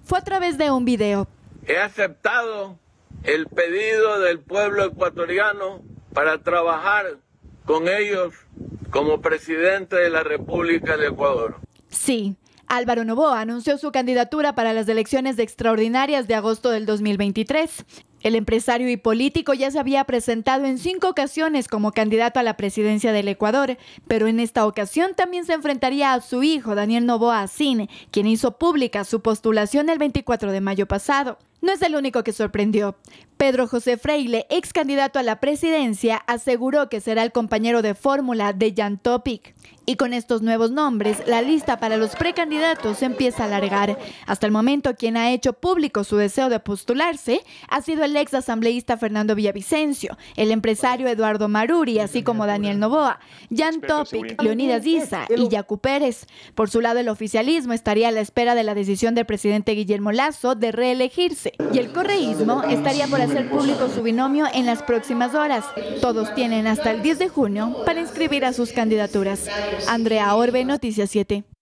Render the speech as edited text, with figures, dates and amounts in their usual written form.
fue a través de un video. He aceptado el pedido del pueblo ecuatoriano para trabajar con ellos como presidente de la República de Ecuador. Sí, Álvaro Noboa anunció su candidatura para las elecciones extraordinarias de agosto del 2023. El empresario y político ya se había presentado en 5 ocasiones como candidato a la presidencia del Ecuador, pero en esta ocasión también se enfrentaría a su hijo, Daniel Noboa Acín, quien hizo pública su postulación el 24 de mayo pasado. No es el único que sorprendió. Pedro José Freile, ex candidato a la presidencia, aseguró que será el compañero de fórmula de Jan Topic. Y con estos nuevos nombres, la lista para los precandidatos se empieza a alargar. Hasta el momento, quien ha hecho público su deseo de postularse ha sido el ex asambleísta Fernando Villavicencio, el empresario Eduardo Maruri, así como Daniel Noboa, Jan Topic, Leonidas Issa y Yacu Pérez. Por su lado, el oficialismo estaría a la espera de la decisión del presidente Guillermo Lasso de reelegirse. Y el correísmo estaría por hacer público su binomio en las próximas horas. Todos tienen hasta el 10 de junio para inscribir a sus candidaturas. Andrea Orbe, Noticias 7.